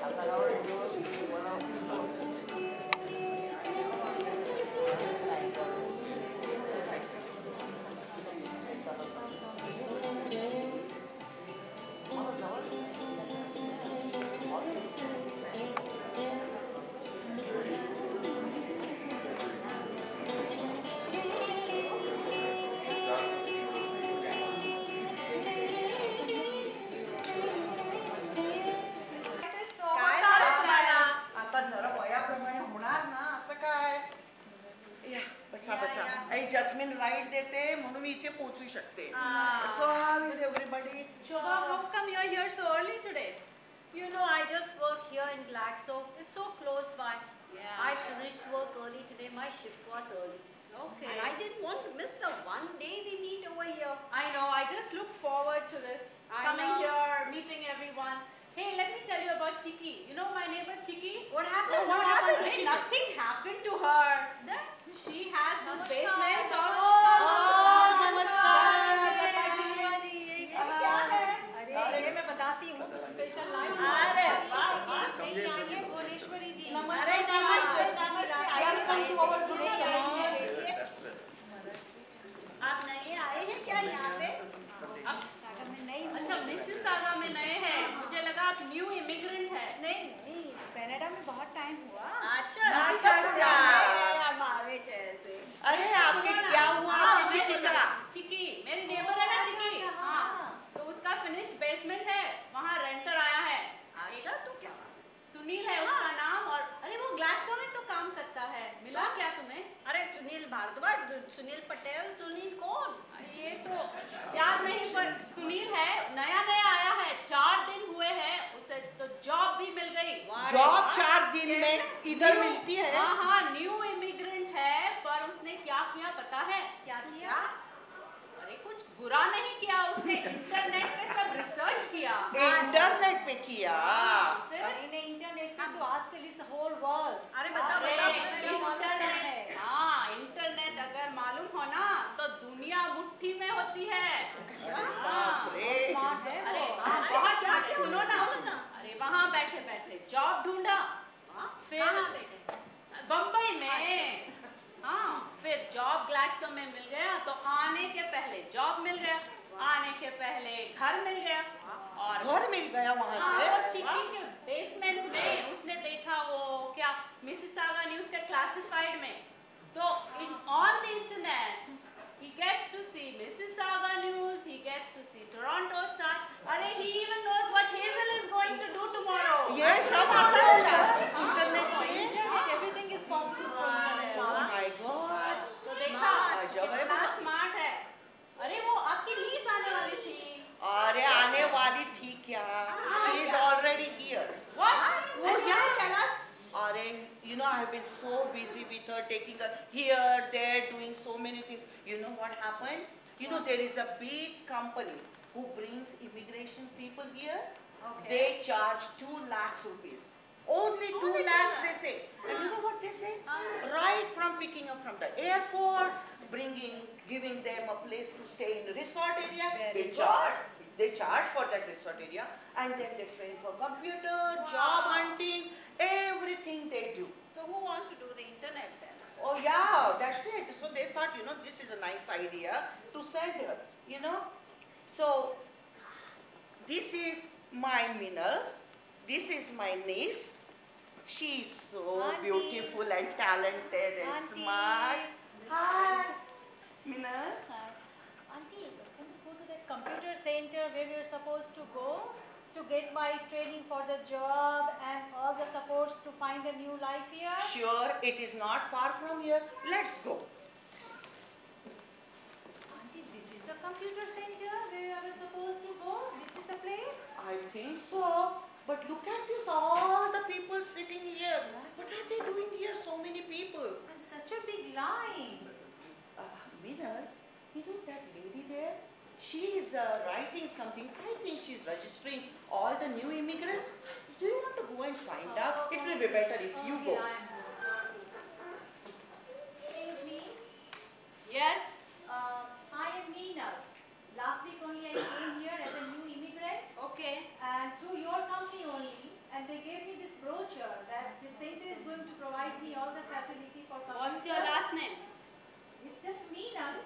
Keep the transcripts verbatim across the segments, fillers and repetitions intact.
जस्मिन right देते म्हणून मी इथे पोहोचू शकते. So how is everybody? Shobha, how come you are here so early today? You know, I just work here in Glaxo. It's so close by. Yeah. I finished work early today. My shift was early. Okay. And I didn't want to miss the one day we meet over here. I know. I just look forward to this. I Coming know. here, meeting everyone. Hey, let me tell you about Chiki. You know my neighbor Chiki? What happened? Oh, what happened to Hey, Chiki? nothing happened to her. Then? She has this Namaskar. basement all. Oh, namaskar. जी, ये क्या है? अरे ये मैं बताती हूँ special life. अरे वाह, वाह. नहीं आइए भुवनेश्वरी जी. नमस्ते, अरे नमस्ते. नमस्ते. Welcome to our group. आप नए आए हैं क्या यहाँ पे? अब सागर में नई हूँ. अच्छा, मिसेस सागा में नए हैं. मुझे लगा आप न्यू इमिग्रेंट है. नहीं नहीं, कनाडा में बहुत टाइम हुआ. अच्छा, अच्छा, अच्छा. हमारे जैसे. अरे आपके क्या हुआ आपके चिकी का? चिकी मेरी नेबर है ना चिकी. अच्छा, हाँ. हाँ. तो उसका फिनिश्ड बेसमेंट है. वहाँ रेंटर आया है. अच्छा, तो क्या? सुनील है उसका नाम. और अरे वो ग्लैक्सो में तो काम करता है. मिला क्या तुम्हें? अरे सुनील भारद्वाज, सुनील पटेल. सुनील कौन? ये तो याद नहीं, पर सुनील है. नया नया आया है. चार दिन हुए हैं उसे, तो जॉब भी मिल गई. जॉब चार दिन में इधर मिलती है? हाँ हाँ, न्यू इमिग्रेंट है. पर उसने क्या किया पता है? क्या किया? अरे कुछ बुरा नहीं किया. उसने इंटरनेट पे सब रिसर्च किया. इंटरनेट पे किया. फिर नहीं इंटरनेट पे तो आजकल इस होल वर्ल्ड. अरे बता अरे, बता. इंटरनेट. हाँ, इंटरनेट अगर मालूम हो ना तो दुनिया मुट्ठी में होती है. बाप रे. स्मार्ट है. अरे हाँ, बहुत स्मार्ट है. सुनो ना. अरे वहाँ बैठे बैठे जॉब ढूंढा. फिर बम्बई में. हाँ, फिर जॉब ग्लैक्सो में मिल गया. तो आने के पहले जॉब मिल गया. आने के पहले घर मिल गया. और घर मिल गया वहाँ हाँ, से. वो चिकी के बेसमेंट में उसने देखा वो क्या मिसिसागा न्यूज़ के क्लासिफाइड में. तो in on the internet he gets to see Mississauga news, he gets to see Toronto Star. अरे he even knows what Hazel is going to do tomorrow. ये सब आता है इंटरनेट पे. Everything is possible through internet. Oh my God. तो देखा अजब है. कितना स्मार्ट है. अरे वो आपकी नीस आने वाली थी. अरे आने वाली थी क्या? She is already here. What? वो क्या? Tell us. अरे you know I have been so busy with her, taking her here, there, doing so many things. You know what happened? You know there is a big company who brings immigration people here. Okay. They charge two lakhs rupees. Only two lakhs they say. And you know what they say? Right from picking up from the airport, bringing, giving them a place to stay in the resort area. Very They good. charge. They charge for that resort area, and then they train for computer, job hunting, everything they do. So who wants to do the internet then? Oh yeah, that's it. So they thought, you know, this is a nice idea to send her, you know. So this is my Minal. This is my niece. She is so Auntie. beautiful and talented and Auntie. smart. Hi, Minal. Auntie, can you go to that computer center where we are supposed to go to get my training for the job and all the supports to find a new life here? Sure, it is not far from here. Let's go. Auntie, this is the computer center where I was supposed to go? This is the place? I think so. But look at this, all the people sitting here. What are they doing here, so many people? And such a big line. Uh, Minal, you know that lady there? She is uh, writing something. I think she's registering all the new immigrants. Do you want to go and find out? It will be better if you go. Excuse me. Yes. Uh, I am Nina. Last week only I came here as a new immigrant, Okay. and through your company only, and they gave me this provide me all the facility for computer. What's your last name? It's just Meenal.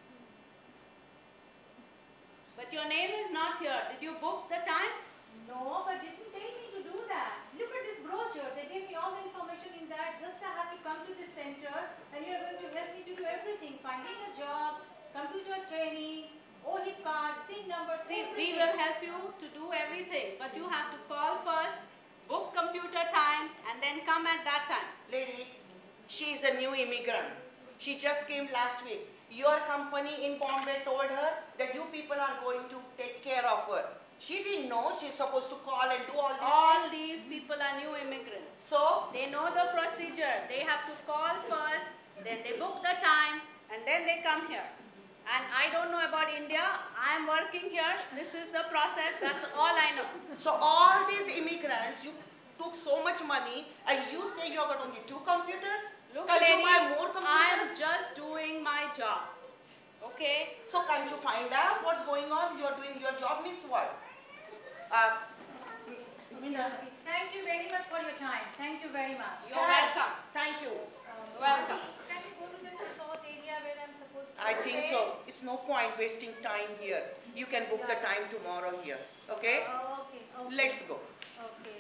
But your name is not here. Did you book the time? No, but didn't tell me to do that. Look at this brochure. They gave me all the information in that. Just I have to come to this center and you are going to help me to do everything. Finding a job, computer training, O H I P card, SIM number, See, everything. we will help you to do everything. But you have to call first, book computer time, and then come at that time. Lady, she is a new immigrant. She just came last week. Your company in Bombay told her that you people are going to take care of her. She didn't know she's supposed to call and do all this. All these people are new immigrants. So, They know the procedure. They have to call first, then they book the time, and then they come here. And I don't know about India. I am working here. This is the process. That's all I know. so all these immigrants, you took so much money and you say you got only two computers? Look, Can't you lady, buy more I am computers? just doing my job. Okay? So can't you find out what's going on? You're doing your job means what? Uh, Meena, Thank you very much for your time. Thank you very much. You're thanks. welcome. Thank you. Um, Welcome. Can we go to the resort area where I'm supposed to I think stay? so. It's no point wasting time here. You can book the time tomorrow here. Okay? Oh, okay, okay. Let's go. Okay.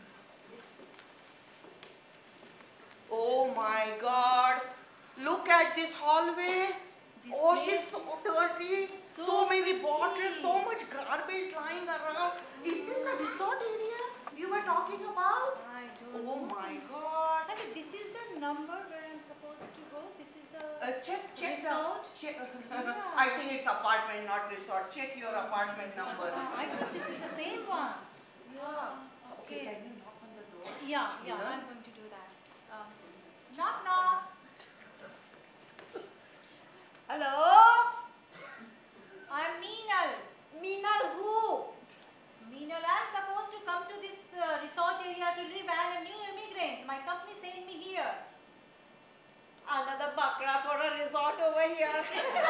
Oh my God. Look at this hallway. This Oh, place she's so is dirty. So, so many bottles, dirty. so much garbage lying around. Is this the resort area you were talking about? I don't Oh know. my God. I think this is the number where I'm supposed to go. This is the. Uh, check, check Resort? the, check. Yeah. I think it's apartment, not resort. Check your apartment number. Uh, I think this is the same one. Yeah. Okay, Okay. can you knock on the door? Yeah, yeah, Yeah. I'm going to do that. Um, knock, knock. Hello? I'm Meenal. Meenal who? Meenal, I'm supposed to come to this uh, resort area to live. I'm a new immigrant. My company sent me here. Another bakra for a resort over here.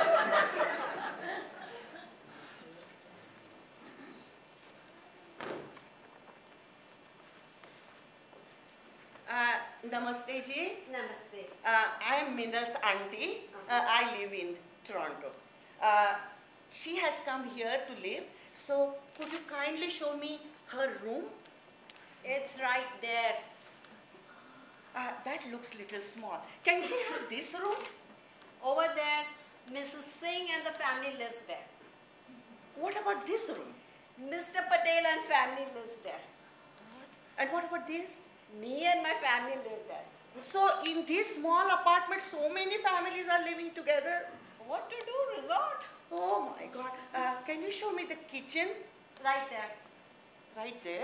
Uh, namaste ji. Namaste. Uh, I am Mina's auntie. Uh, I live in Toronto. Uh, she has come here to live. So could you kindly show me her room? It's right there. Uh, that looks little small. Can she have this room? Over there, Missus Singh and the family lives there. What about this room? Mister Patel and family lives there. And what about this? Me and my family live there. So in this small apartment, so many families are living together. What to do, resort? Oh my God. Uh, can you show me the kitchen? Right there. Right there.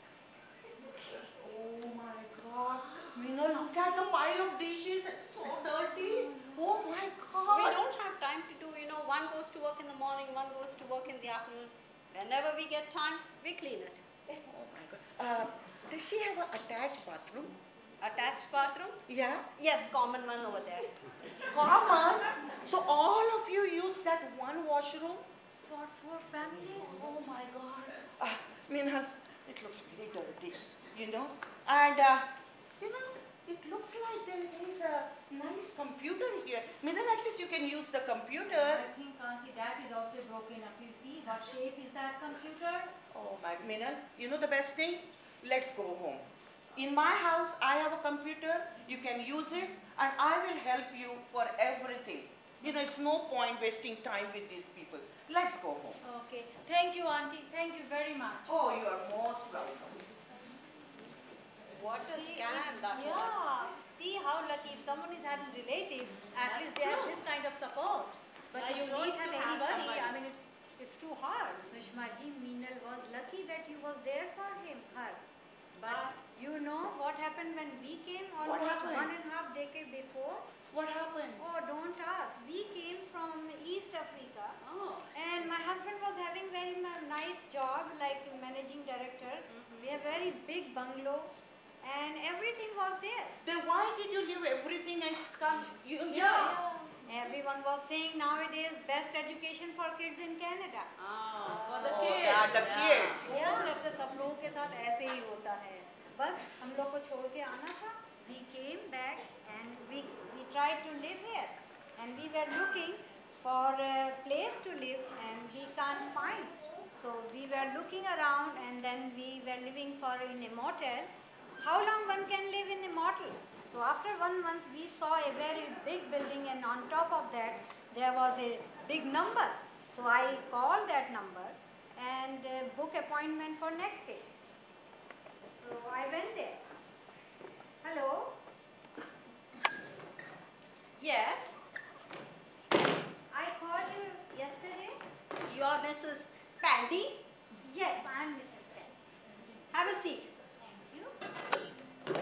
Oh my God. Meena, look at the pile of dishes. It's so dirty. Oh my God. We don't have time to do, you know, one goes to work in the morning, one goes to work in the afternoon. Whenever we get time, we clean it. Oh my God. Uh, does she have an attached bathroom? Attached bathroom? Yeah. Yes, common one over there. Common. So all of you use that one washroom? For four families? Oh my God. Uh, Meena, it looks very dirty, you know. And, uh, you know, it looks like there is a nice computer here. Meena, at least you can use the computer. I think Auntie, that is also broken up. You see what shape is that computer? Oh my, Meena, you know the best thing? Let's go home. In my house, I have a computer. You can use it, and I will help you for everything. You know, it's no point wasting time with these people. Let's go home. Okay. Thank you, Auntie. Thank you very much. Oh, you are most welcome. What a See, scam that was. Yeah. See how lucky if someone is having relatives, at least they have this kind of support. But Yeah, if you you don't need have to have anybody, somebody. I mean, it's it's too hard. Sushma ji, Meenal was lucky that you was there for him, her. But you know what happened when we came What almost happened? one and a half decade before? What happened? Oh, don't ask. We came from East Africa Oh. and my husband was having very ma- nice job like managing director. We have very big bungalow and everything was there. Then why did you leave everything and come? You, Yeah. Everyone was saying nowadays best education for kids in Canada. Ah, for the Oh, kids. they are the yeah. kids. Most of the सब लोगों के साथ ऐसे ही होता है. बस हम लोग को छोड़ के आना था we came back and we, we tried to live here. And we were looking for a place to live and we can't find. So we were looking around and then we were living for in a motel. How long one can live in a motel? So after one month we saw a very big building and on top of that there was a big number. So I called that number and uh, booked appointment for next day. So I went there. Hello? Yes, I called you yesterday? you're Missus Pandy. Yes, I am Missus Penn. Have a seat. Thank you.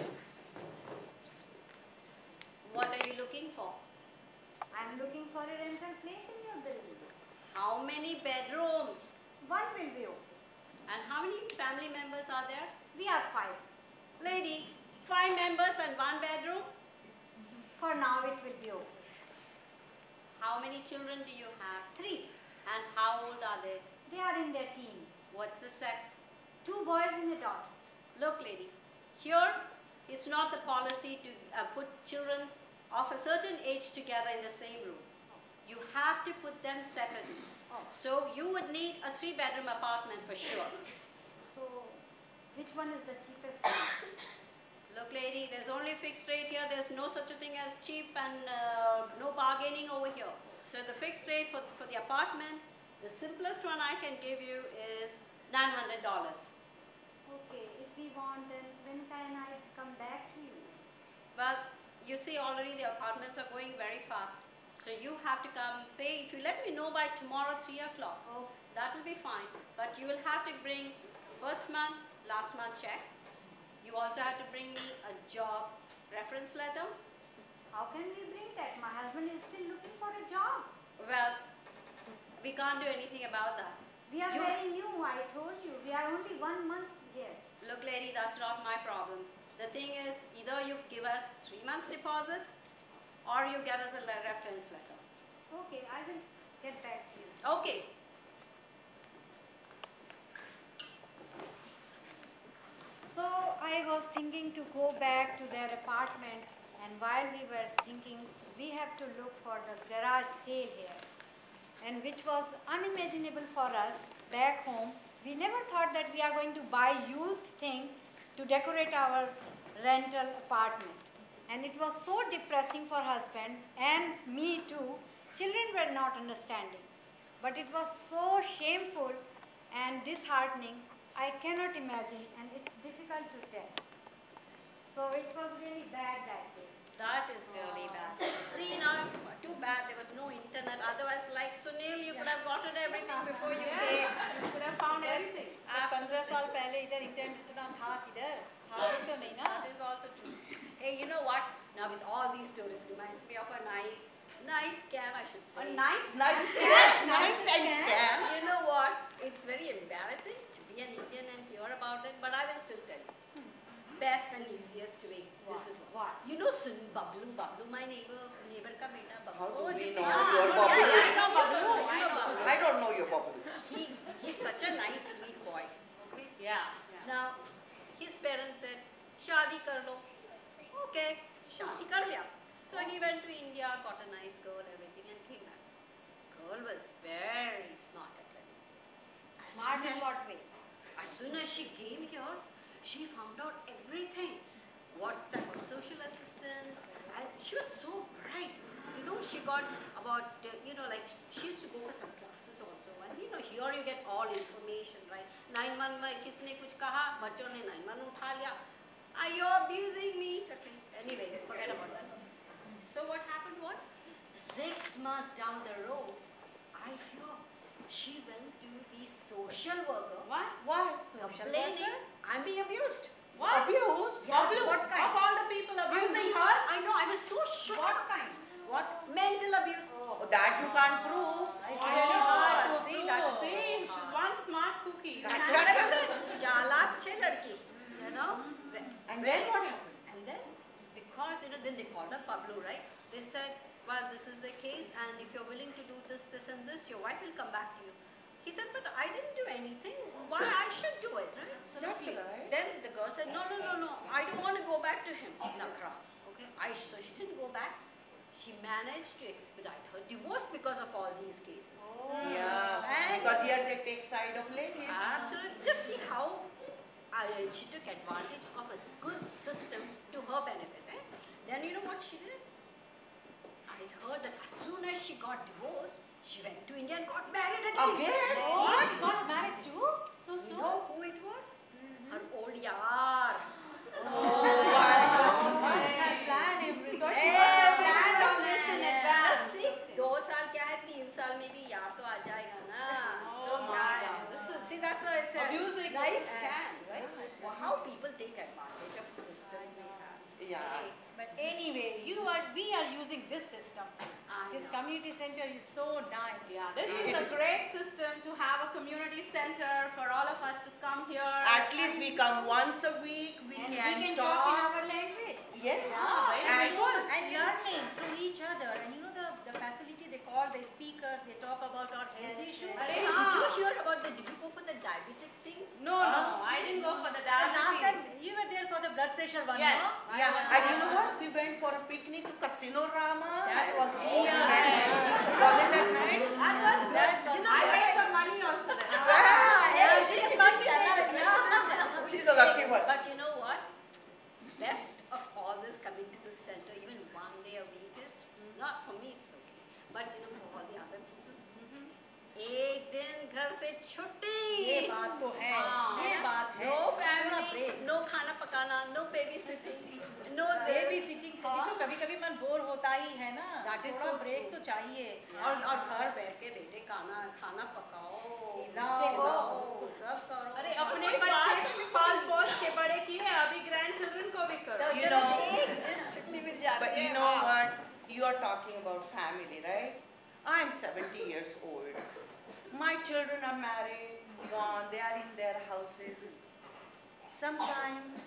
What are you looking for? I am looking for a rental place in your building. How many bedrooms? One will be okay. And how many family members are there? We are five. Lady, five members and one bedroom? For now it will be okay. How many children do you have? Three. And how old are they? They are in their teens. What's the sex? Two boys and a daughter. Look, lady, here it's not the policy to uh, put children of a certain age together in the same room. You have to put them separately. Oh. So you would need a three-bedroom apartment for sure. So, which one is the cheapest one? Look, lady, there's only fixed rate here. There's no such a thing as cheap and uh, no bargaining over here. So the fixed rate for, for the apartment, the simplest one I can give you is nine hundred dollars. Okay, if we want, then when can I come back to you? Well, you see already the apartments are going very fast. So you have to come, say, if you let me know by tomorrow three o'clock, Oh, that will be fine. But you will have to bring first month, last month check. You also have to bring me a job reference letter. how can we bring that? My husband is still looking for a job. Well, we can't do anything about that. We are You- very new, I told you. We are only one month here. Look, lady, that's not my problem. The thing is, either you give us three months deposit or you get us a le- reference letter. Okay, I will get back to you. Okay. So I was thinking to go back to their apartment, and while we were thinking, we have to look for the garage sale here, and which was unimaginable for us back home. We never thought that we are going to buy used thing to decorate our rental apartment, and it was so depressing for husband and me too. Children were not understanding, but it was so shameful and disheartening. I cannot imagine, and it's difficult to tell. So it was really bad that day. That is really bad. See now, too bad there was no internet. Otherwise, like Sunil, you could have gotten everything before you came. You could have found everything. पंद्रह साल पहले इधर internet इतना था किधर था भी तो नहीं ना That is also true. Hey, you know what? Now with all these tourists, reminds me of a nice, nice scam, I should say. A nice Nice scam, nice and scam. You know what? It's very embarrassing to be an Indian and hear about it, but I will still tell you. Best and easiest way. This is what. You know Sun Bablu, Bablu, my neighbor, neighbor ka beta Bablu. How do Oh, we just- know Yeah, your yeah, Bablu? yeah, I know Bablu. I know Bablu. I don't know your Babu. He, he's such a nice, sweet boy. Okay? Yeah. yeah. Now, his parents said, Shadi kar lo. Okay, Shadi kar liya. So he went to India, got a nice girl, everything, and came back. Girl was very smart at wedding. Smart in what way? As soon as she came here, she found out everything. What type of social assistance, and she was so bright. You know, she got about, uh, you know, like, she used to go for some classes also. And you know, here you get all information, right? Nine month में किसने कुछ कहा, बच्चों ने nine month उठा लिया. Are you abusing me? Okay. Anyway, forget about that. So what happened was, six months down the road, I hear she went to the social worker. What? What? Complaining, I'm being abused. What? Abused? Yeah, Bablu, what kind? of all the people abusing her? I know, I was so shocked. What kind? What? Mental abuse. Oh, that you can't prove. It's Oh, really hard to see, see that is see, so she's hard. one smart cookie. That's What what I I said. Jalak che ladki. You know? And then what happened? And then, because, you know, then they called up Pablo, right? They said, well, this is the case, and if you're willing to do this, this, and this, your wife will come back to you. He said, but I didn't do anything. Why I should do it, right? So absolutely. right. Then the girl said, no, no, no, no, I don't want to go back to him. Nakra. Okay, I, so she didn't go back. She managed to expedite her divorce because of all these cases. Yeah, And- because here they take side of ladies. Absolutely. Just see how uh, she took advantage of a good system to her benefit. Eh? Then you know what she did? I heard that as soon as she got divorced, she went to India and got married again. Again? What? Got married too? So You soon? know who it was? Her old yar. Oh my She God. must have planned everything. So she Eh, must have man, planned all this in Just advance. see, दो साल क्या है, तीन साल में भी यार तो आ जाएगा ना. Oh तो my क्या है? God, this is See, that's why I said abusing nice this can, right? Well, how people take advantage of systems we have. Yeah. But anyway, you are, we are using this system. I This know. community center is so nice. Yeah, this It is a is- great system to have a community center for all of us to come here. At least we come once a week, we And can, we can talk in talk. our language. Yes. Yeah, very And- good. And learning through each other. And you know the, the facility they call the speakers, they talk about our health issues. Are Hey, Ah. did you hear about the, did you go for the diabetes thing? No, no, I didn't go for the And last time diabetes. you were there for the blood pressure one, Yes. no? Yeah, and you know what? We went for a picnic to Casino Rama. That was Oh, really nice. nice. Wasn't that nice? That was good. That was You know, I good. made some money also there. Ah, yeah, hey, she's she's not not jealous, jealous. She's a lucky one. But you know what? Best of all this coming to this center, even one day a week is, not for me it's okay, but you know for all the other people, एक दिन घर से छुट्टी. ये बात तो है हाँ. ये बात है No थोड़ा family, break. no खाना पकाना, no babysitting, no baby this. Sitting से भी तो कभी कभी मन बोर होता ही है ना That is थोड़ा so ब्रेक true. तो चाहिए और और घर बैठ के बेटे खाना खाना पकाओ, खिलाओ, खिलाओ, उसको सब करो. अरे अपने बच्चे पाल पोस के बड़े किए, अभी ग्रैंड चिल्ड्रन को भी करो. You know, एक दिन छुट्टी मिल जाती but है. you know what? You are talking about family, right? I'm seventy years old. My children are married, gone, they are in their houses. Sometimes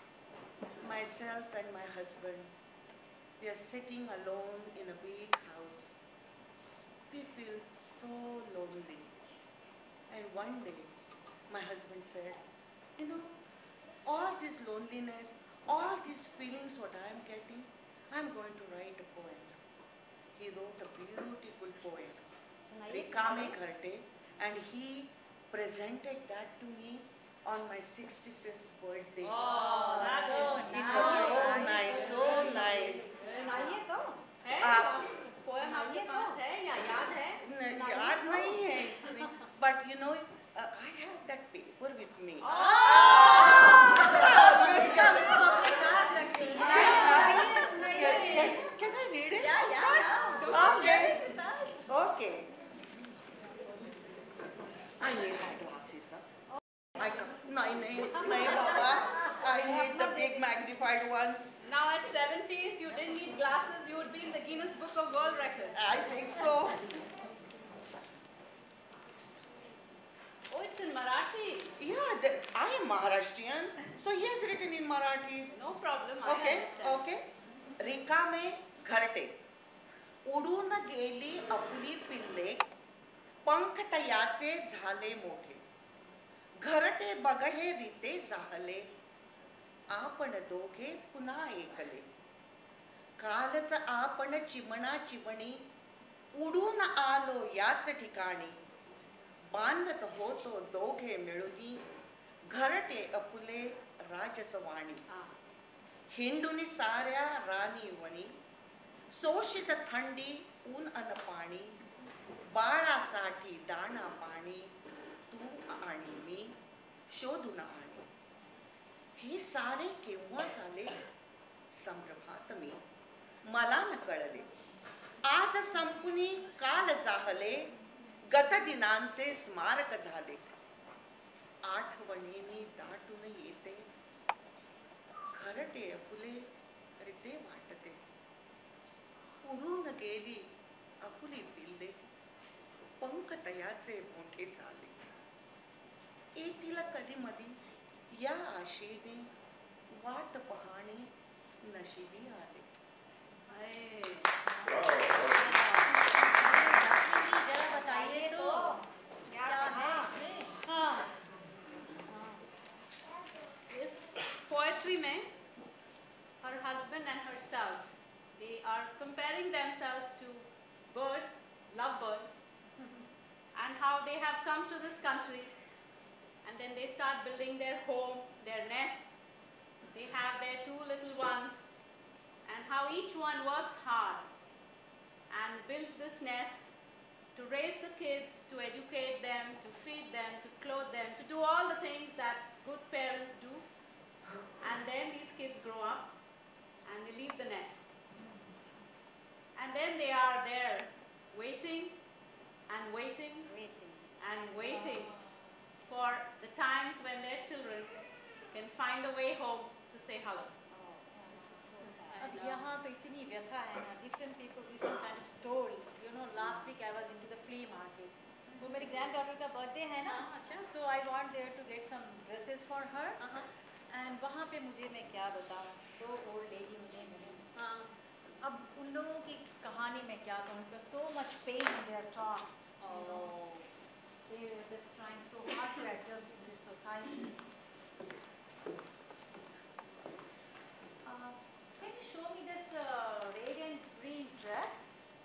myself and my husband, we are sitting alone in a big house. We feel so lonely. And one day, my husband said, you know, all this loneliness, all these feelings what I am getting, I am going to write a poem. He wrote a beautiful poem, Rekame Gharte, and he presented that to me on my sixty-fifth birthday. Oh, that so is It was so nice, so nice. सुनाइए तो है? आप- poem आपके पास है या याद है? न- याद नहीं है इतनी, but you know, uh, I have that paper with me. साथ रखते हैं. Can, can, can I read it? Yeah, yeah, yeah. Okay. With us. Okay. I need my glasses. Huh? I can't. No, no, no, Baba. I need the big magnified ones. Now at seventy, if you didn't need glasses, you would be in the Guinness Book of World Records. I think so. Oh, it's in Marathi. Yeah, the, I am Maharashtrian, so he has written in Marathi. No problem, I Okay, understand. okay. रिकामे घरटे उडून गेली आपली पिल्ले पंख तयाचे झाले मोठे घरटे बघहे रीते जाहले आपण दोघे पुन्हा एकले कालच आपण चिमणा चिमणी उडून आलो याच ठिकाणी बांधत होतो दोघे मिळूनी घरटे अपुले राजसवाणी हिंडूनी साऱ्या राणीवणी शोषित थंडी ऊन अन पाणी बाळासाठी दाणा पाणी तू आणि मी शोधून आणी हे सारे केव्हा झाले संभ्रमात मी मला न कळले आज संपुनी काल जाहले गत दिनांचे स्मारक झाले आठवणींनी दाटून येते घरटे अपुले रीते वाटते उडून गेली अपुली पिल्ले पंख तयाचे मोठे झाले येतील कधी मधी या आशेने वाट पाहणे नशिबी आले जरा बताइए तो क्या है इसमें हाँ country में, her husband and herself, they are comparing themselves to birds, lovebirds, and how they have come to this country, and then they start building their home, their nest. They have their two little ones, and how each one works hard and builds this nest to raise the kids, to educate them, to feed them, to clothe them, to do all the things that good parents do. And then these kids grow up and they leave the nest. And then they are there waiting and waiting Waiting. and waiting for the times when their children can find a way home to say hello. अब यहाँ तो इतनी व्यथा है ना, different people, different kind of story. You know, last week I was into the flea market. वो मेरी granddaughter का birthday है ना, अच्छा. So I want there to get some dresses for her. And वहाँ पे मुझे मैं क्या बताऊँ, दो old lady मुझे मिली. अब उन लोगों की कहानी में क्या कहूँ, because so much pain in their talk. Oh. They were just trying so hard to adjust in this society. Uh, can you show me this uh, radiant green dress?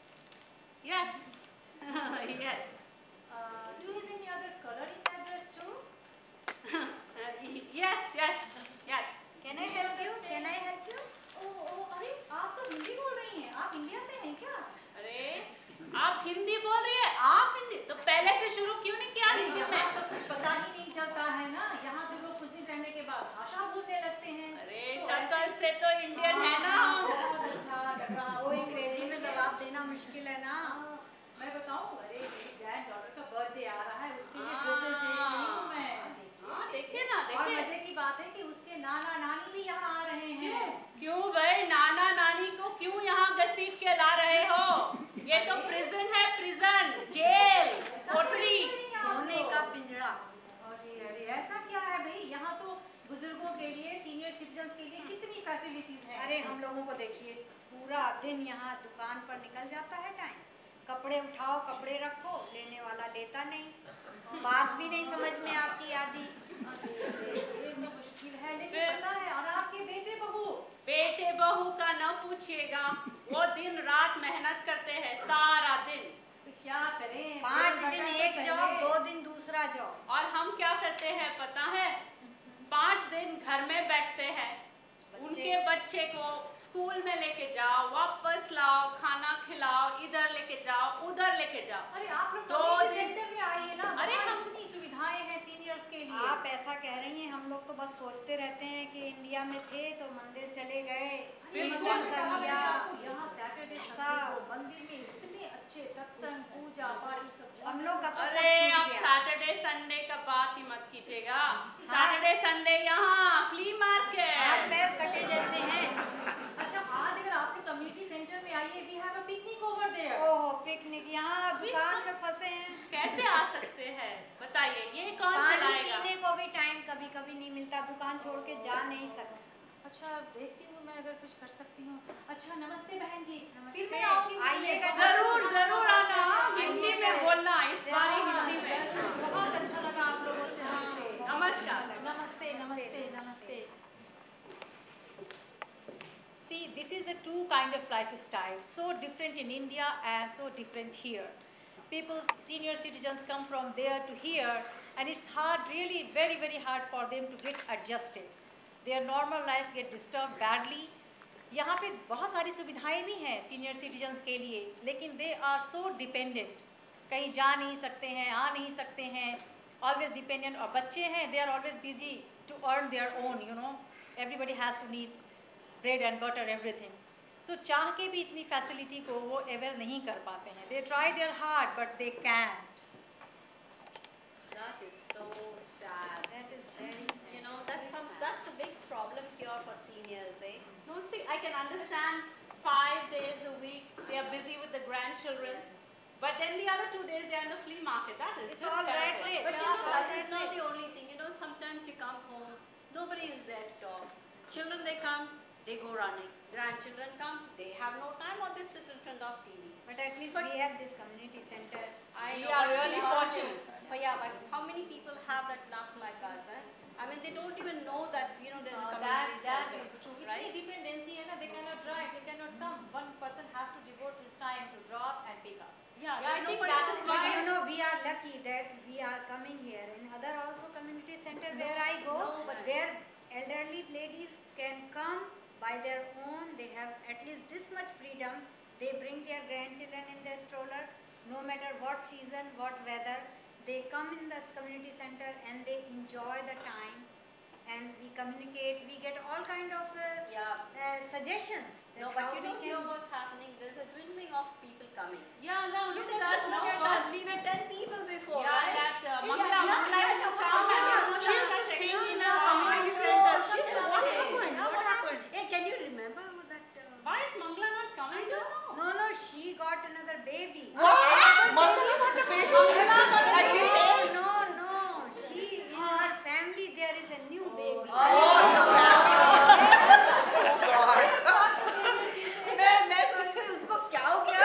Yes, yes. Uh, do you have any other color in that dress too? Uh, y- yes, yes, yes. Can I help you? Can I help you? Oh, oh, अरे आप तो हिंदी बोल रही हैं. आप India से हैं क्या? अरे आप हिंदी बोल रही है? आप हिंदी तो पहले से शुरू क्यों नहीं किया हिंदी यहाँ में? तो कुछ पता ही नहीं चलता है ना. यहाँ तो लोग कुछ दिन रहने के बाद भाषा भूलने लगते हैं. अरे तो शक्ल ऐसे- से तो इंडियन है ना हम। बहुत अच्छा लग रहा है. वो अंग्रेजी में जवाब देना मुश्किल है ना. हाँ, मैं बताऊँ, अरे मेरी ग्रैंड डॉटर का बर्थडे आ रहा है, उसके लिए ड्रेसेस देख रही हूँ मैं. हाँ, देखिए ना, और देखिए। मजे की बात है कि उसके नाना नानी भी यहाँ आ रहे हैं. क्यों भाई, नाना नानी को क्यों यहाँ घसीट के ला रहे हो? ये तो प्रिजन है, प्रिजन, जेल, कोठरी। सोने का पिंजरा. अरे अरे ऐसा क्या है भाई, यहाँ तो बुजुर्गों के लिए, सीनियर सिटीजन्स के लिए कितनी फैसिलिटीज हैं. अरे हम लोगों को देखिए, पूरा दिन यहाँ दुकान पर निकल जाता है टाइम. कपड़े उठाओ, कपड़े रखो, लेने वाला लेता नहीं, बात भी नहीं समझ में आती आदि. ये तो मुश्किल है, लेकिन फिर- पता है, और आपके बेटे बहू बेटे बहू का न पूछिएगा, वो दिन रात मेहनत करते हैं, सारा दिन। तो क्या करें. पाँच बेटा दिन तो एक पहले- जॉब, दो दिन दूसरा जॉब. और हम क्या करते हैं पता है? पाँच दिन घर में बैठते हैं, उनके बच्चे को स्कूल में लेके जाओ, वापस लाओ, खाना खिलाओ, इधर लेके जाओ, उधर लेके जाओ। अरे आप लोग दो कम्युनिटी दिन- सेंटर में आइए ना. अरे वहाँ हम- इतनी सुविधाएं हैं सीनियर्स के लिए. आप ऐसा कह रही हैं, हम लोग तो बस सोचते रहते हैं कि इंडिया में थे तो मंदिर चले गए, बिल्कुल। मंदिर कर कहा मैंने लिया. आपको, यहाँ सैटरडे संडे को मंदिर में इतने अच्छे सत्संग, पूजा पाठ सब हम लोग का तो सब अरे छूट आप गया. सैटरडे संडे का बात ही मत कीजिएगा। सैटरडे संडे यहाँ फ्ली हाथ मार्केट। पैर कटे जैसे हैं. अच्छा, आज अगर आपके कम्युनिटी सेंटर में आइए, we have a picnic over there. ओहो, पिकनिक. यहाँ दुकान में फंसे हैं. कैसे आ सकते हैं बताइए, ये कौन पानी चलाएगा? पीने को भी टाइम कभी कभी नहीं मिलता, दुकान छोड़ के जा नहीं सकते. अच्छा, देखती हूँ मैं अगर कुछ कर सकती हूँ. अच्छा, नमस्ते बहन जी. नमस्ते. फिर मैं आऊँगी. आइएगा. जरूर जरूर आना, हिंदी में बोलना, इस बार हाँ, हिंदी में। बहुत अच्छा लगा आप लोगों से मिलके. नमस्कार। नमस्ते, नमस्ते, नमस्ते. See, this is the two kind of lifestyle, so different in India and so different here. People, senior citizens come from there to here, and it's hard, really very, very hard for them to get adjusted. Their normal life get disturbed badly. यहाँ पे बहुत सारी सुविधाएं भी हैं senior citizens के लिए, लेकिन दे आर सो डिपेंडेंट. कहीं जा नहीं सकते हैं, आ नहीं सकते हैं, ऑलवेज डिपेंडेंट. और बच्चे हैं, they are always busy to earn their own, you know. Everybody has to need bread and butter everything. So चाह के भी इतनी फैसिलिटी को वो अवेल नहीं कर पाते हैं. They try their hard but they can't. That is so sad. That is very sad. You know, that's some that's a big problem here for seniors, eh? No, see, I can understand five days a week they are busy with the grandchildren, but then the other two days they are in the flea market. That is It's just all rat terrible. race. But you Yeah, know, but that is that's not it. the only thing. You know, sometimes you come home, nobody is there to talk. Children, they come, they go running. Grandchildren come, they have no time, or they sit in front of T V. But at least we have this community center. I We know, are but really see, how- fortunate. But yeah, but how many people have that luck like us, eh? I mean, mean, they don't even know that, you know, there's a Uh, community that, that center, is true. right? Itni dependency hai na, they cannot drive, they cannot come. One person has to devote his time to drop and pick up. Yeah, Yeah, I there's think nobody- that is But why- you know, we are lucky that we are coming here. In other also community center where I go, no, but- their elderly ladies can come by their own. They have at least this much freedom. They bring their grandchildren in their stroller, no matter what season, what weather. They come in this community center and they enjoy the time. And we communicate. We get all kind of uh, Yeah. uh, suggestions. that No, but how you we don't can- know what's happening. There's a dwindling of people coming. Yeah, now look You at us just now. look at First, us. We were ten people before, yeah, right? that uh, Yeah, Mangla, yeah, Mangla yeah, used to yeah, come yeah, and yeah. used She to used to sing sing in songs. our community So, center. she used to What sing. happened? Yeah, What happened? Hey, can you remember that? Uh, Why is Mangla not coming? I don't know. No, no, she got another baby. What? Mangala got a baby? At this No, age? no, no. She, in her family, there is a new baby. Oh, the family. Oh, God. मैं मैं सोच रही हूँ उसको क्या हो गया?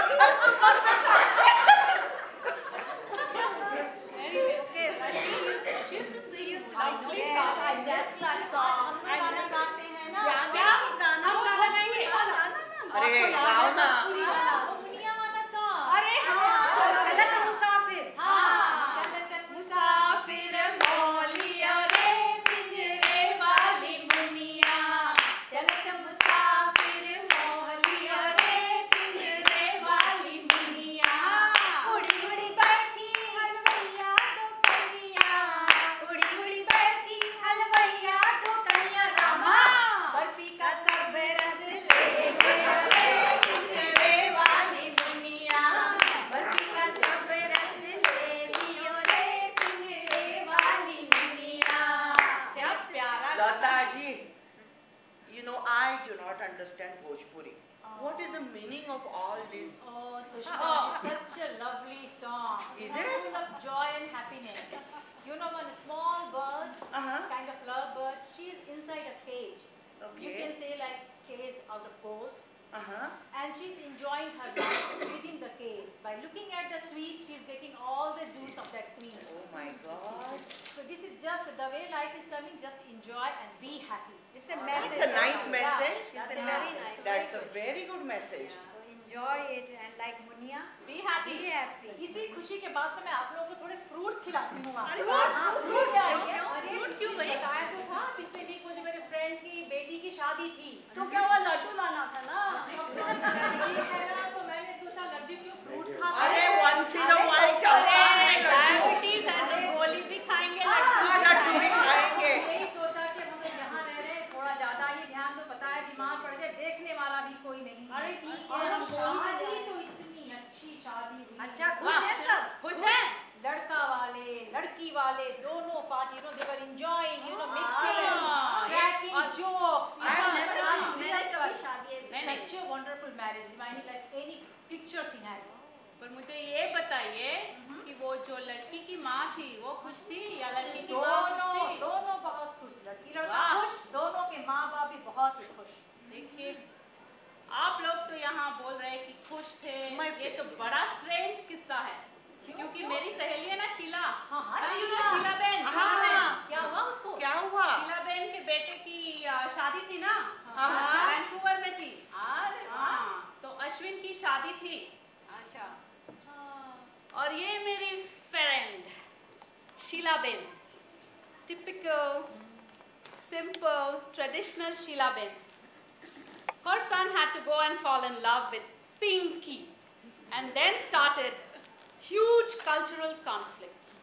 Anyway, Okay, so she used, she used to sing I know lovely that. I songs. just that song. हम गाना गाते हैं ना. क्या क्या गाना हम गाना गाएंगे? अरे गाओ ना. भोजपुरी वाला, वो मुनिया वाला song. अरे हाँ, चल- चलत मुसाफिर. हाँ. चलत मुसाफिर मोलिया रे पिंजरे वाली मुनिया. चलत मुसाफिर मोलिया रे पिंजरे वाली मुनिया. उड़ी उड़ी बैठी हलवैया दो कनिया. उड़ी उड़ी बैठी हलवैया दो कनिया. रामा बर्फी का सब रस ले लिया रे पिंजरे वाली मुनिया. बर्फी का सब रस ले लियो रे पिंजरे वाली मुनिया. क्या प्यारा Lata ji, you know, I do not understand Bhojpuri. What is the meaning of all this? Oh, Sushma, such a lovely song. Is Full it? of joy and happiness. You know, when a small bird, Uh-huh. kind of lovebird, she is inside a cage. You Okay. can say like cage out of gold. Uh-huh. And she's enjoying her life within the cage. By looking at the sweet, she's getting all the juice of that sweet. Oh my God. So this is just the way life is coming, just enjoy and be happy. It's a message. It's a nice Yeah, message. that's It's a a very message. nice. That's a very good message. So enjoy it and like Munia, be happy. be happy. इसी खुशी के बाद में मैं आप लोगों को थोड़े फ्रूट्स खिलाती हूँ आपको। अरे वाह, हाँ, fruits fruits क्यों? चाहिए। क्यों? अरे fruit क्यों भाई? बताया तो था पिछले वीक मुझे मेरे फ्रेंड की बेटी की शादी थी। तो क्या वो लड्डू लाना था ना? शादी है ना, तो मैंने सोचा लड्डू क्यों फ्रूट्स खाता अरे है। once in a while चलता है अरे लड्डू. डायबिटीज है तो गोली भी खाएंगे हाँ, लड्डू. लड्डू भी खाएंगे. यही सोचा कि हम लोग यहाँ रह रहे हैं, थोड़ा ज्यादा ही ध्यान तो पता है बीमार पड़ गए, देखने वाला भी कोई नहीं। अरे ठीक है, और हम शादी बोल ही तो इतनी अच्छी शादी हुई। अच्छा, खुश है सब? खुश है? लड़का वाले लड़की वाले दोनों party, you know, they were enjoying, you know, mixing, हाँ, cracking और- jokes. I have It's never such seen a मैंने कभी beautiful- शादी ऐसी नहीं, नहीं. such a wonderful marriage, reminding like any picture scenario. पर मुझे ये बताइए कि वो जो लड़की की माँ थी वो खुश थी या लड़की की माँ दोनों खुश थी? दोनों बहुत खुश, लड़की लड़का वाह। खुश, दोनों के माँ बाप भी बहुत ही खुश। देखिए, आप लोग तो यहाँ बोल रहे हैं कि खुश थे. My ये तो बड़ा स्ट्रेंज किस्सा है क्योंकि मेरी सहेली है ना शीला. हाँ, हाँ, अरे you know शीला। शीला बहन. हाँ. क्या हुआ उसको? क्या हुआ? शीला बहन के बेटे की आ, शादी थी ना, हाँ. वैंकूवर में थी. अरे वाह। हाँ, तो अश्विन की शादी थी. अच्छा और ये मेरी friend Sheela Ben, typical, simple, traditional Sheila Ben. Her son had to go and fall in love with Pinky, and then started huge cultural conflicts.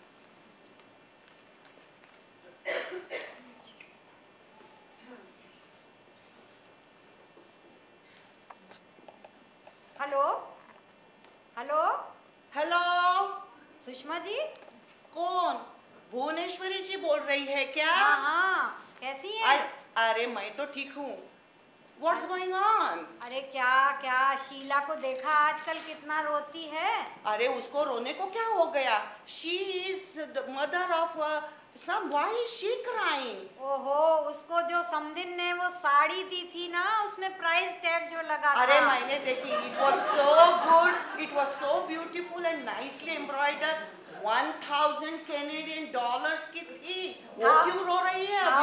Hello hello hello. Sushma ji. कौन? भुवनेश्वरी जी बोल रही है क्या? हाँ हाँ, कैसी हैं? अरे अरे मैं तो ठीक हूँ. What's going on? अरे क्या क्या शीला को देखा आजकल कितना रोती है. अरे उसको रोने को क्या हो गया? She is the mother of uh, some. Why is she crying? ओहो, उसको जो समदिन ने वो साड़ी दी थी ना, उसमें प्राइस टैग जो लगा था. अरे मैंने देखी. It was so good. It was so beautiful and nicely embroidered. One thousand Canadian dollars की थी. वो Thou- क्यों रो रही है अभी?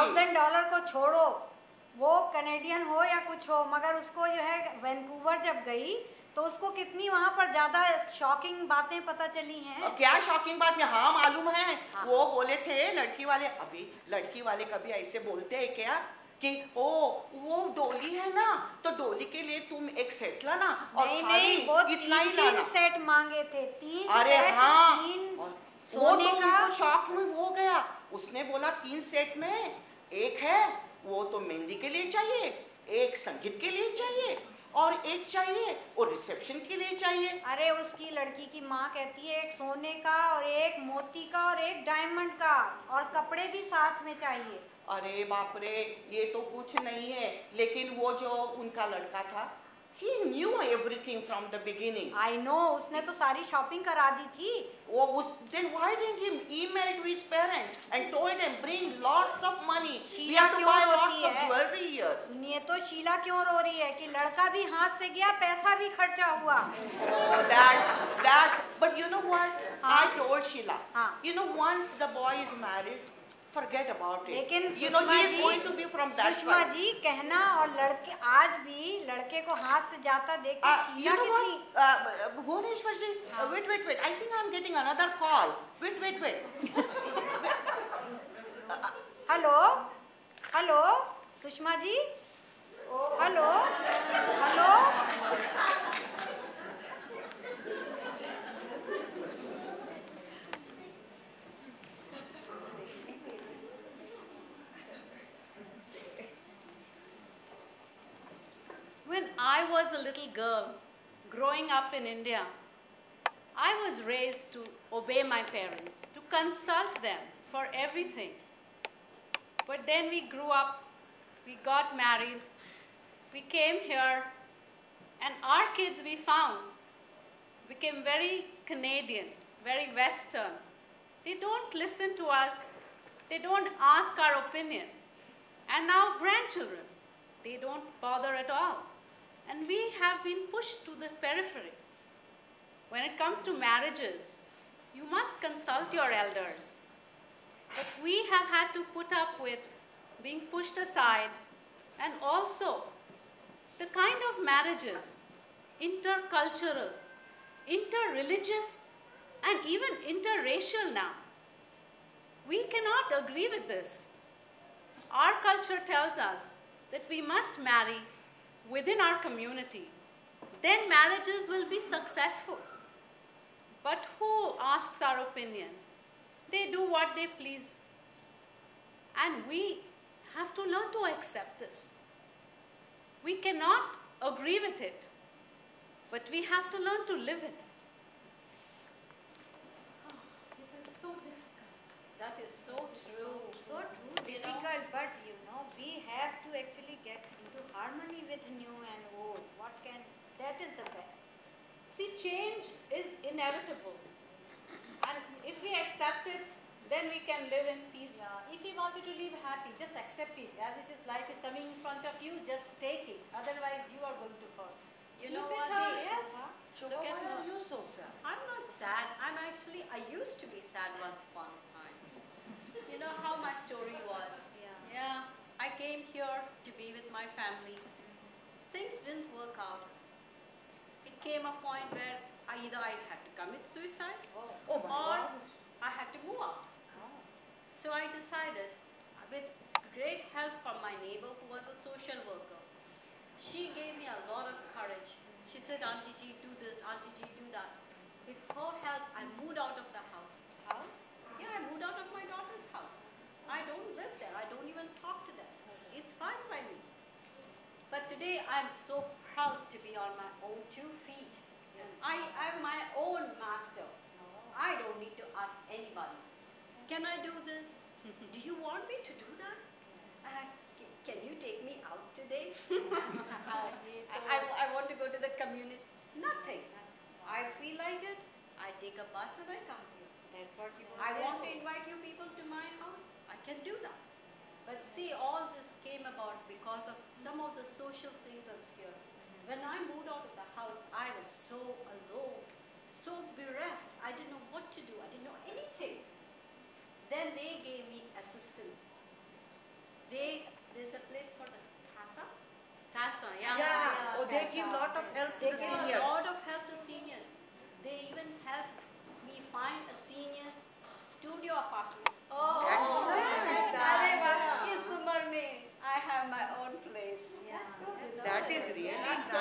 थाउजेंड डॉलर को छोड़ो, वो कनेडियन हो या कुछ हो, मगर उसको जो है वैंकूवर जब गई तो उसको कितनी वहाँ पर ज्यादा शॉकिंग बातें पता चली हैं। और क्या शॉकिंग बात है? हाँ मालूम है, हाँ। वो बोले थे लड़की वाले, अभी लड़की वाले कभी ऐसे बोलते हैं क्या कि ओ वो डोली है ना तो डोली के लिए तुम एक सेट लाना और नहीं खाली नहीं, वो इतना ही तीन लाना। सेट मांगे थे, तीन अरे सेट, हाँ, तीन और वो सोने तो का। उनको शॉक में हो गया। उसने बोला तीन सेट में एक है वो तो मेहंदी के लिए चाहिए, एक संगीत के लिए चाहिए और एक चाहिए और रिसेप्शन के लिए चाहिए। अरे उसकी लड़की की माँ कहती है एक सोने का और एक मोती का और एक डायमंड का और कपड़े भी साथ में चाहिए। अरे बाप रे, ये तो कुछ नहीं है। लेकिन वो जो उनका लड़का था, he knew everything from the beginning. I know, उसने तो सारी शॉपिंग करा दी थी। वो उस then why didn't he email to his parents and told them bring lots of money, we Sheila have to क्यों buy रोती lots of है? jewelry here. सुनिए तो शीला क्यों रो रही है कि लड़का भी हाथ से गया, पैसा भी खर्चा हुआ। Oh, that's that's. But you know what? हाँ. I told Sheila. हाँ. You know, once the boy is married, forget about it. लेकिन you know Sushma he is ji, going to be from that Sushma side. जी कहना, और लड़के आज भी लड़के को हाथ से जाता देख के Uh, शीला you know कितनी। what? Uh, Bhuvaneshwar ji, uh, wait, wait, wait. I think I'm getting another call. Wait, wait, wait. Hello hello Sushma ji, hello hello. When I was a little girl growing up in India, I was raised to obey my parents, to consult them for everything. But then we grew up, we got married, we came here, and our kids we found became very Canadian, very Western. They don't listen to us, they don't ask our opinion. And now grandchildren, they don't bother at all. And we have been pushed to the periphery. When it comes to marriages, you must consult your elders. But we have had to put up with being pushed aside, and also the kind of marriages, intercultural, interreligious, and even interracial now. We cannot agree with this. Our culture tells us that we must marry within our community. Then marriages will be successful. But who asks our opinion? They do what they please. And we have to learn to accept this. We cannot agree with it, but we have to learn to live with it. Oh, it is so difficult. That is so true. So true, You know? difficult, but you know, we have to actually get into harmony with new and old. What can, that is the best. See, change is inevitable. And if we accept it, then we can live in peace. Yeah, if you wanted to live happy, just accept it. As it is, life is coming in front of you, just take it. Otherwise, you are going to hurt. You know Look at what? her, yes. Shobha, Look at why are her. you so sad? I'm not sad. I'm actually, I used to be sad once upon a time. You know how my story was? Yeah. Yeah. I came here to be with my family. Things didn't work out. It came a point where I either I had to commit suicide Oh my or God. I had to move out. So I decided, with great help from my neighbor who was a social worker, she gave me a lot of courage. She said, Auntie Ji, do this, Auntie Ji, do that. With her help, I moved out of the house. House? Yeah, I moved out of my daughter's house. I don't live there. I don't even talk to them. It's fine by me. But today, I'm so proud to be on my own two feet. I am my own master. I don't need to ask anybody. Can I do this? Do you want me to do that? Uh, c- can you take me out today? I, I, I want to go to the community. Nothing. I feel like it. I take a bus and I come here. That's what you I want to invite you people to my house. I can do that. But see, all this came about because of some of the social reasons here. When I moved out of the house, I was so alone, so bereft. I didn't know what to do. I didn't know anything. Then they gave me assistance.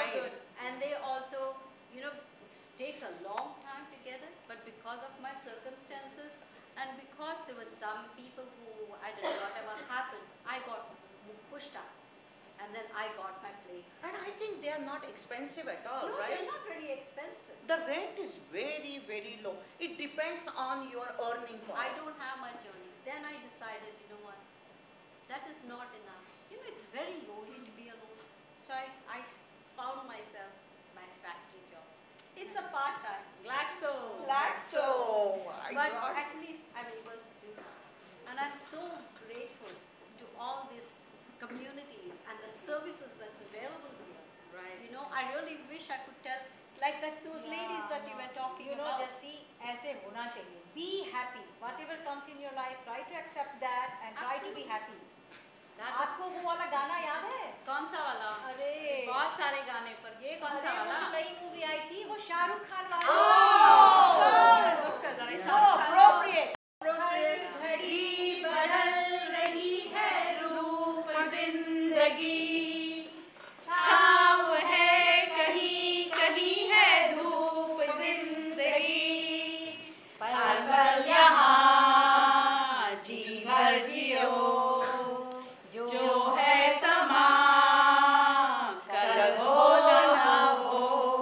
nice. good. And they also, you know, it takes a long time together, but because of my circumstances and because there were some people who, I don't know, whatever happened, I got pushed up. And then I got my place. And I think they are not expensive at all, No, right? they're not very expensive. The rent is very, very low. It depends on your earning power. I don't have much earning. Then I decided, you know what, that is not enough. You know, it's very lonely to be alone. So I, I found myself my factory job. It's a part-time. Glaxo. Glaxo. So, my But God. at least I'm able to do that. And I'm so grateful to all these communities and the services that's available here. Right. You know, I really wish I could tell, like that those ladies that you were talking You know, about. Jassi, ऐसे होना चाहिए. Be happy. Whatever comes in your life, try to accept that and try to be Absolutely. happy. That आपको वो वाला गाना याद है? is, कौन सा वाला? अरे बहुत सारे गाने पर ये कौन सा अरे वो वाला? जो नई मूवी आई थी वो शाहरुख खान वाली. So appropriate. घड़ी बदल रही है रूप जिंदगी, छाँव है कहीं कहीं है धूप जिंदगी, पर पल यहाँ जी भर जियो, जो है समा कल हो न हो.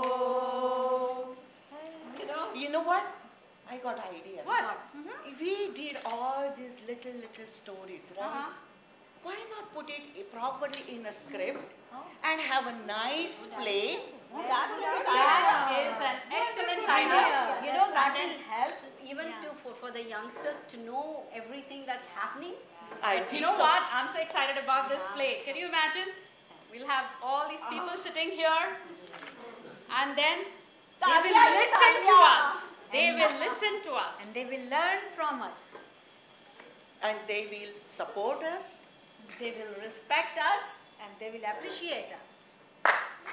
You know, You know what? I got idea. What? We did all these little, little stories, right? Uh-huh. Why not put it i- properly in a script and have a nice play? that's a good That idea. is an excellent I know. idea. You know, that And will then- help even to for, for the youngsters to know everything that's happening. I You think know so. what? I'm so excited about this play. Can you imagine? We'll have all these people sitting here, and then they will Talia, listen to Talia. us. They will listen to us. And they will learn from us. And they will support us. They will respect us. And they will appreciate us.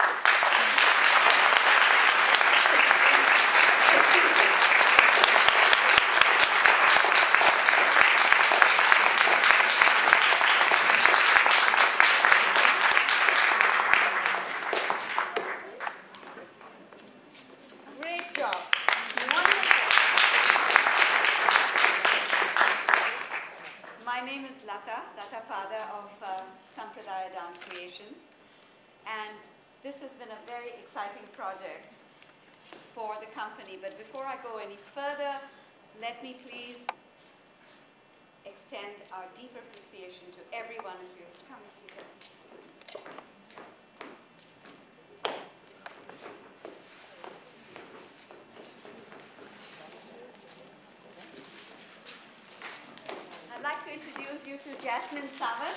Great job. Wonderful. My name is Lata, Lata Pada of uh, Sampradaya Dance Creations, and this has been a very exciting project for the company. But before I go any further, let me please extend our deep appreciation to every one of you. Come, Sheila. I'd like to introduce you to Jasmine Sawant.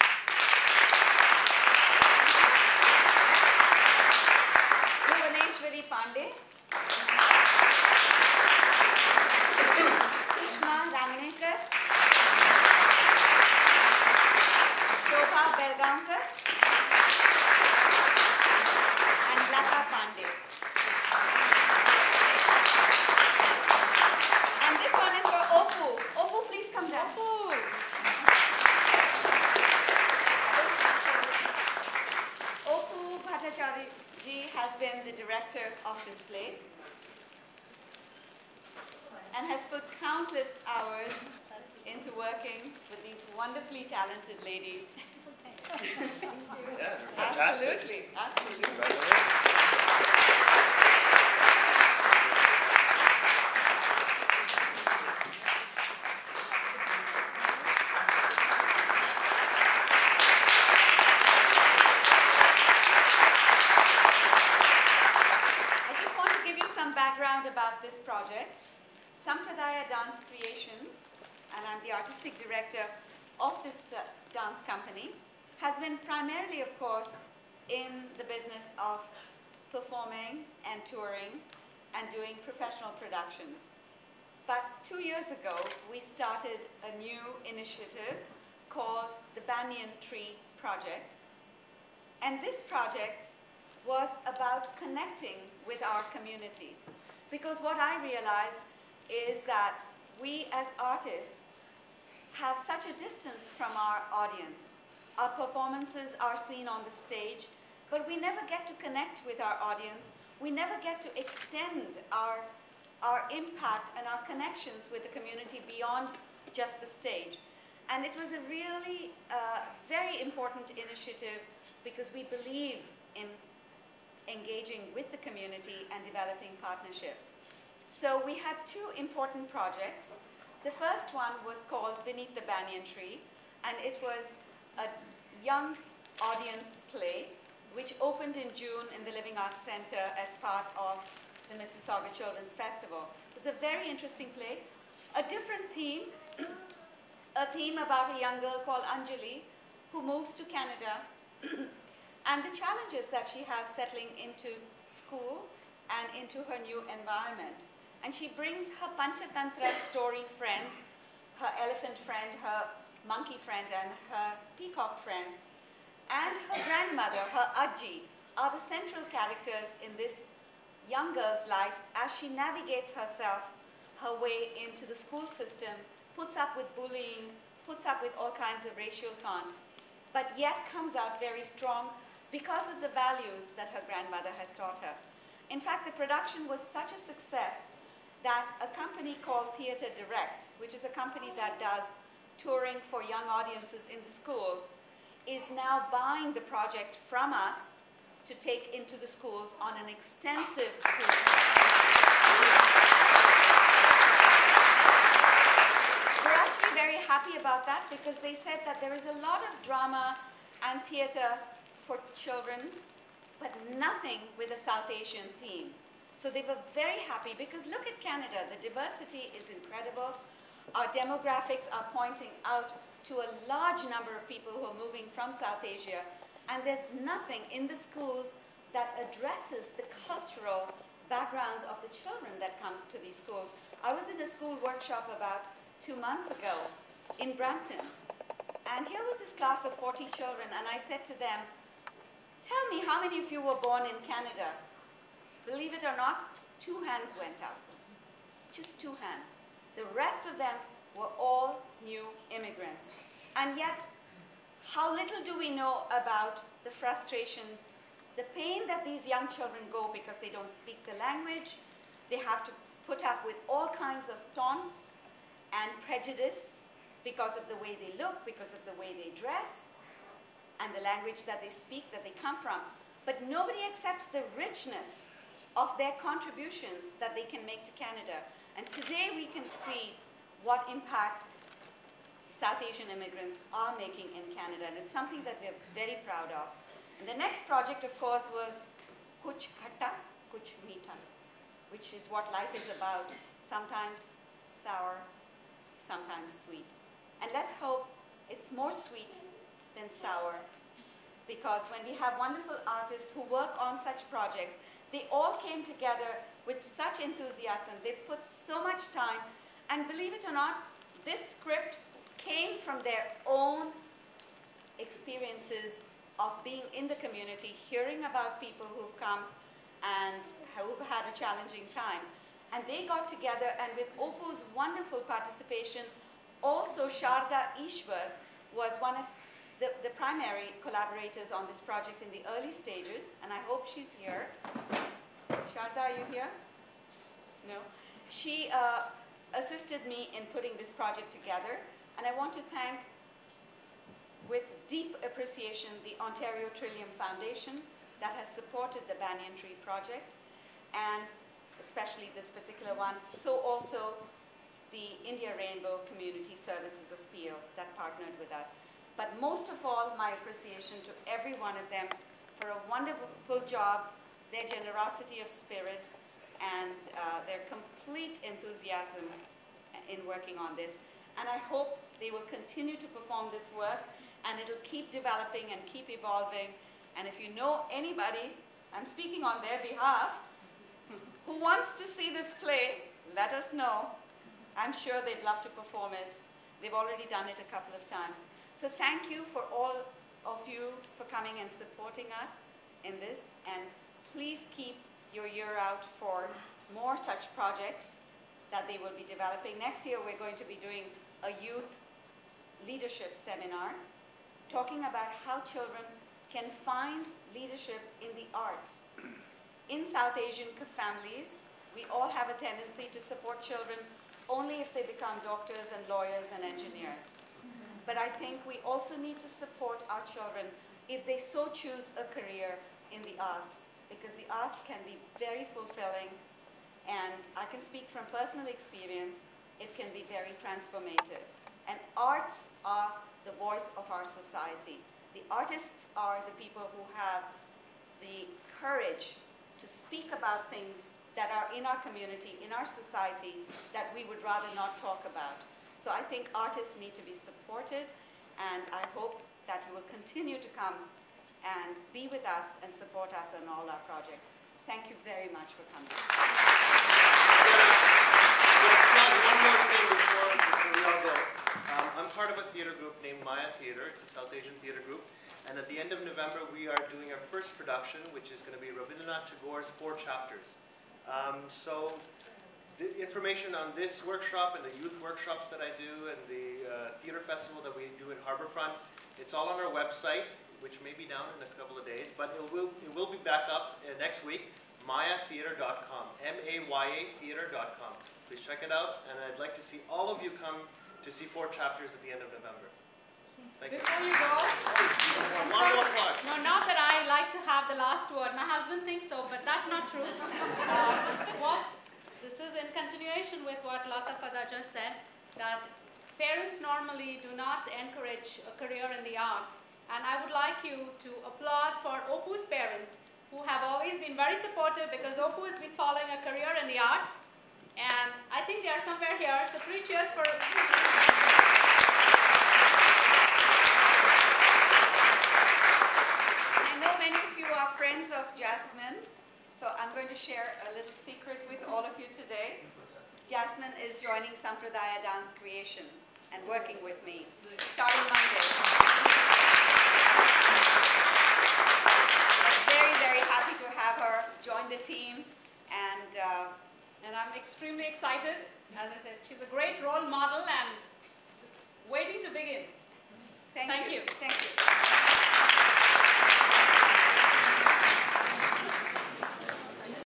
Bhuvaneshwari Pandey. Sushma Rangnekar. Shobha Belgaonkar. And Lata Pandey. And this one is for Oppu. Oppu, please come down. Oppu Bhattacharya ji has been the director of this play and has put countless hours into working with these wonderfully talented ladies. Yeah, fantastic. Absolutely, absolutely. Congratulations. I just want to give you some background about this project. Sampradaya Dance Creations, and I'm the artistic director of this uh, dance company, has been primarily, of course, in the business of performing and touring and doing professional productions. But two years ago, we started a new initiative called the Banyan Tree Project. And this project was about connecting with our community. Because what I realized is that we as artists have such a distance from our audience. Our performances are seen on the stage, but we never get to connect with our audience. We never get to extend our, our impact and our connections with the community beyond just the stage. And it was a really uh, very important initiative because we believe in engaging with the community and developing partnerships. So we had two important projects. The first one was called Beneath the Banyan Tree, and it was a young audience play which opened in June in the Living Arts Center as part of the Mississauga Children's Festival. It was a very interesting play, a different theme, a theme about a young girl called Anjali who moves to Canada and the challenges that she has settling into school and into her new environment. And she brings her Panchatantra story friends, her elephant friend, her monkey friend, and her peacock friend, and her grandmother, her Ajji, are the central characters in this young girl's life as she navigates herself, her way into the school system, puts up with bullying, puts up with all kinds of racial taunts, but yet comes out very strong because of the values that her grandmother has taught her. In fact, the production was such a success that a company called Theatre Direct, which is a company that does touring for young audiences in the schools, is now buying the project from us to take into the schools on an extensive school tour. We're actually very happy about that because they said that there is a lot of drama and theatre for children, but nothing with a South Asian theme. So they were very happy because look at Canada, the diversity is incredible. Our demographics are pointing out to a large number of people who are moving from South Asia, and there's nothing in the schools that addresses the cultural backgrounds of the children that comes to these schools. I was in a school workshop about two months ago in Brampton, and here was this class of forty children, and I said to them, tell me how many of you were born in Canada? Believe it or not, two hands went up. Just two hands. The rest of them were all new immigrants. And yet, how little do we know about the frustrations, the pain that these young children go because they don't speak the language, they have to put up with all kinds of taunts and prejudice because of the way they look, because of the way they dress, and the language that they speak, that they come from. But nobody accepts the richness of their contributions that they can make to Canada. And today we can see what impact South Asian immigrants are making in Canada, and it's something that we're very proud of. And the next project, of course, was Kuch Khatta, Kuch Meetha, which is what life is about, sometimes sour, sometimes sweet. And let's hope it's more sweet than sour, because when we have wonderful artists who work on such projects, they all came together with such enthusiasm. They've put so much time, and believe it or not, this script came from their own experiences of being in the community, hearing about people who've come and who've had a challenging time. And they got together, and with Opu's wonderful participation, also Sharda Ishwar was one of the, the primary collaborators on this project in the early stages, and I hope she's here. Sharda, are you here? No. She uh, assisted me in putting this project together, and I want to thank, with deep appreciation, the Ontario Trillium Foundation that has supported the Banyan Tree project, and especially this particular one, so also the India Rainbow Community Services of Peel that partnered with us. But most of all, my appreciation to every one of them for a wonderful job, their generosity of spirit, and uh, their complete enthusiasm in working on this. And I hope they will continue to perform this work, and it'll keep developing and keep evolving. And if you know anybody, I'm speaking on their behalf, who wants to see this play, let us know. I'm sure they'd love to perform it. They've already done it a couple of times. So thank you for all of you for coming and supporting us in this, and please keep your ear out for more such projects that they will be developing. Next year we're going to be doing a youth leadership seminar talking about how children can find leadership in the arts. In South Asian families, we all have a tendency to support children only if they become doctors and lawyers and engineers. But I think we also need to support our children if they so choose a career in the arts, because the arts can be very fulfilling, and I can speak from personal experience, it can be very transformative. And arts are the voice of our society. The artists are the people who have the courage to speak about things that are in our community, in our society, that we would rather not talk about. So I think artists need to be supported, and I hope that you will continue to come and be with us and support us in all our projects. Thank you very much for coming. One more thing before, before we all go. Um, I'm part of a theater group named Maya Theater. It's a South Asian theater group. And at the end of November, we are doing our first production, which is going to be Rabindranath Tagore's Four Chapters. Um, so the information on this workshop and the youth workshops that I do and the uh, theater festival that we do in Harbourfront, it's all on our website, which may be down in a couple of days, but it will, it will be back up uh, next week, maya theater dot com, M A Y A theater dot com. Please check it out, and I'd like to see all of you come to see Four Chapters at the end of November. Thank you. Before you go, One more applause. no, not that I like to have the last word. My husband thinks so, but that's not true. Uh, what, this is in continuation with what Lata Pada just said, that parents normally do not encourage a career in the arts. And I would like you to applaud for Opu's parents, who have always been very supportive, because Opu has been following a career in the arts. And I think they are somewhere here, so three cheers for... Many of you are friends of Jasmine, so I'm going to share a little secret with all of you today. Jasmine is joining Sampradaya Dance Creations and working with me starting Monday. I'm very, very happy to have her join the team, and uh, and I'm extremely excited. As I said, she's a great role model and just waiting to begin. Thank, Thank you. you. Thank you.